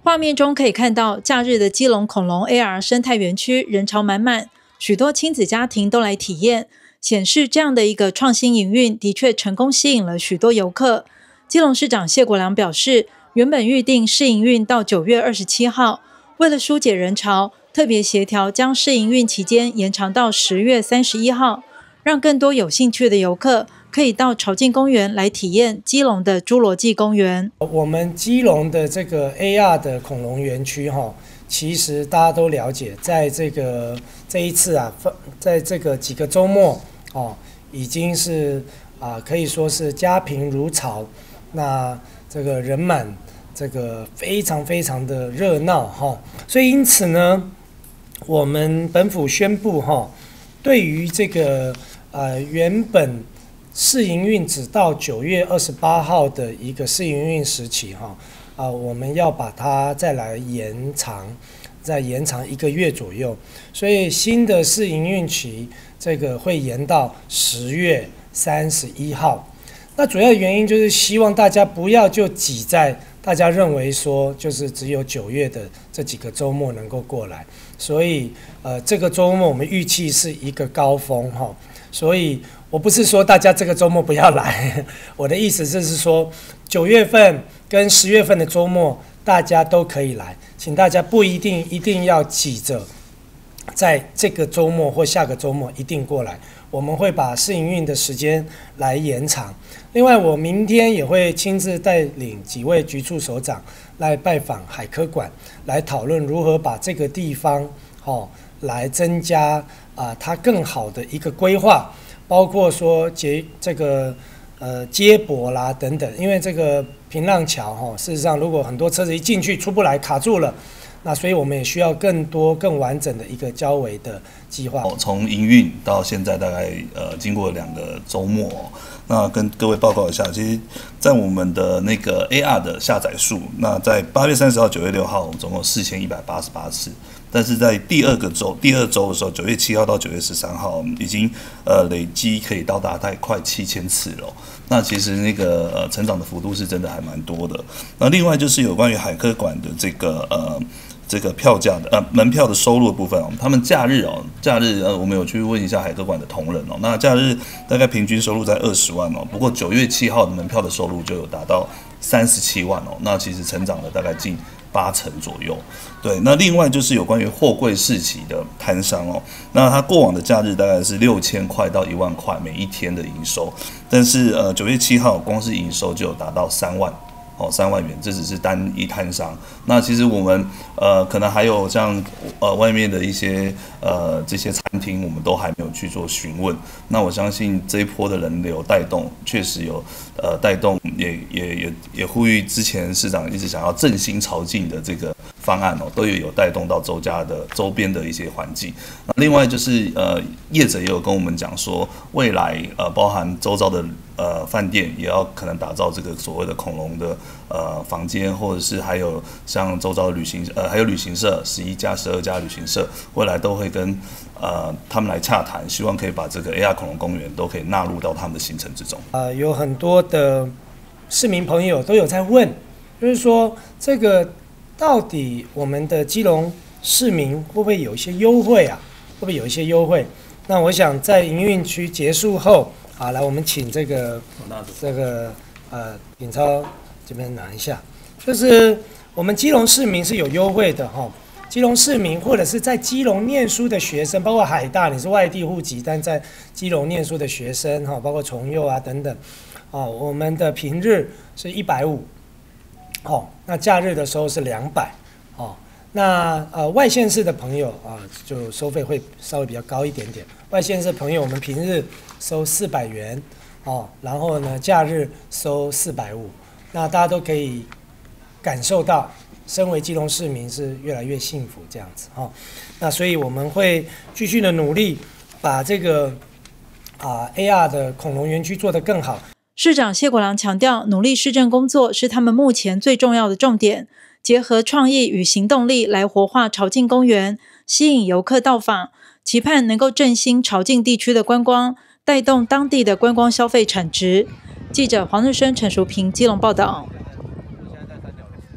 画面中可以看到，假日的基隆恐龙 AR 生态园区人潮满满，许多亲子家庭都来体验，显示这样的一个创新营运的确成功吸引了许多游客。基隆市长谢国良表示，原本预定试营运到9月27号，为了疏解人潮，特别协调将试营运期间延长到10月31号，让更多有兴趣的游客可以到潮境公园来体验基隆的侏罗纪公园。 我们基隆的这个 AR 的恐龙园区其实大家都了解，在这一次在这个几个周末已经是可以说是家贫如潮，那这个人满，这个非常非常的热闹所以因此呢，我们本府宣布对于这个原本试营运只到9月28号的一个试营运时期我们要把它再来延长1个月左右，所以新的试营运期这个会延到10月31号。那主要原因就是希望大家不要就挤在大家认为说就是只有9月的这几个周末能够过来，所以这个周末我们预期是一个高峰所以我不是说大家这个周末不要来，我的意思就是说9月份跟10月份的周末大家都可以来，请大家不一定要挤着在这个周末或下个周末一定过来，我们会把试营运的时间来延长。另外，我明天也会亲自带领几位局处首长来拜访海科馆，来讨论如何把这个地方来增加它更好的一个规划，包括说这个接驳啦等等，因为这个平浪桥事实上如果很多车子一进去出不来卡住了，那所以我们也需要更多更完整的一个交维的计划。 从营运到现在大概经过2个周末那跟各位报告一下，其实在我们的那个 AR 的下载数，那在8月30号、9月6号，我们总共4188次。但是在第二周的时候，9月7号到9月13号，已经累积可以到达大概快7000次了。那其实那个成长的幅度是真的还蛮多的。那另外就是有关于海科馆的这个票价的门票的收入的部分他们假日我们有去问一下海科馆的同仁那假日大概平均收入在20万不过9月7号的门票的收入就有达到37万那其实成长了大概近80%左右。对，那另外就是有关于货柜市集的摊商那他过往的假日大概是6000块到1万块每一天的营收，但是9月7号光是营收就有达到3万元，这只是单一摊商。那其实我们可能还有像外面的一些这些餐厅，我们都还没有去做询问。那我相信这一波的人流带动，确实有带动，也呼吁之前市长一直想要振兴潮境的这个方案都有带动到周边的一些环境。另外就是业者也有跟我们讲说，未来包含周遭的饭店也要可能打造这个所谓的恐龙的房间，或者是还有像周遭的还有旅行社11家、12家旅行社，未来都会跟他们来洽谈，希望可以把这个 AR 恐龙公园都可以纳入到他们的行程之中。 有很多的市民朋友都有在问，就是说这个到底我们的基隆市民会不会有一些优惠会不会有一些优惠？那我想在营运区结束后来我们请这个尹超这边拿一下，就是我们基隆市民是有优惠的基隆市民或者是在基隆念书的学生，包括海大你是外地户籍但在基隆念书的学生包括崇佑等等我们的平日是150那假日的时候是200那外县市的朋友就收费会稍微比较高一点点。外县市朋友我们平日收400元然后呢假日收450，那大家都可以感受到身为基隆市民是越来越幸福这样子那所以我们会继续的努力把这个AR 的恐龙园区做得更好。 市长谢国良强调，努力市政工作是他们目前最重要的重点，结合创意与行动力来活化潮境公园，吸引游客到访，期盼能够振兴潮境地区的观光，带动当地的观光消费产值。记者黄日升、陈淑平基隆报道。